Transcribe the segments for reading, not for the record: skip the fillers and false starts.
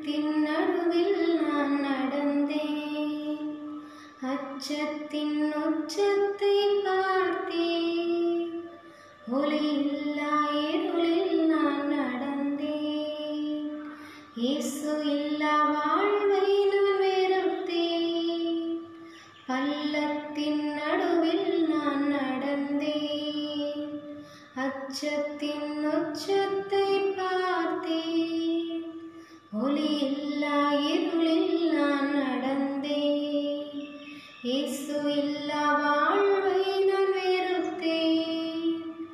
இருட்டின் நடுவில் நான் நடந்தேன், அச்சத்தின் உச்சத்தை பார்த்தேன். ஒளியில்லா இருளில் நான் நடந்தேன், இயேசு இல்லா வாழ்வை நான் வெறுத்தேன். பள்ளத்தின் நடுவில் நான் நடந்தேன், அச்சத்தின் உச்சத்தை பார்த்தேன். ஒளியில்லா இருளில் நான் நடந்தேன், இயேசு இல்லா வாழ்வை நான் வெறுத்தேன்.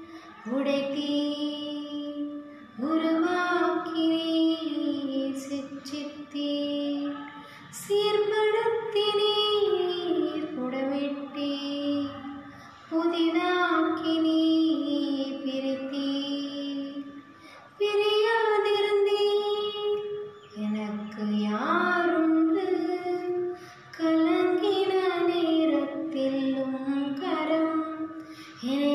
உடைத்தீர், உருவாக்கினீர், சிற்றித்தீர், சீர்படுத்தினீர், புடமிட்டீர், புதிதாக்கினீர், பிரித்தீர், பிரியாதிருந்தீர். எனக்கு யாருண்டு? கலங்கின நேரத்தில் உம் கரம் என்னை